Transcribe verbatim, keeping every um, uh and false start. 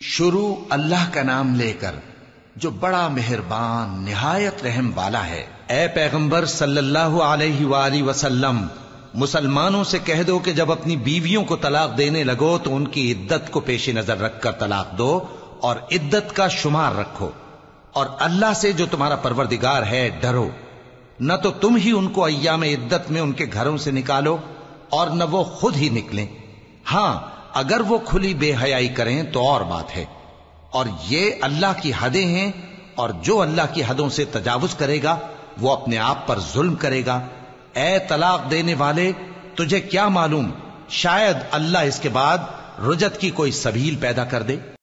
शुरू अल्लाह का नाम लेकर जो बड़ा मेहरबान निहायत रहम वाला है। ए पैगंबर सल्लल्लाहु अलैहि वालैहि वसल्लम, मुसलमानों से कह दो कि जब अपनी बीवियों को तलाक देने लगो तो उनकी इद्दत को पेश नजर रखकर तलाक दो और इद्दत का शुमार रखो, और अल्लाह से जो तुम्हारा परवरदिगार है डरो। न तो तुम ही उनको अय्याम इद्दत में उनके घरों से निकालो और न वो खुद ही निकलें। हां, अगर वो खुली बेहयाई करें तो और बात है, और ये अल्लाह की हदें हैं, और जो अल्लाह की हदों से तजावुज करेगा वो अपने आप पर जुल्म करेगा। ए तलाक देने वाले, तुझे क्या मालूम, शायद अल्लाह इसके बाद रुजत की कोई सबील पैदा कर दे।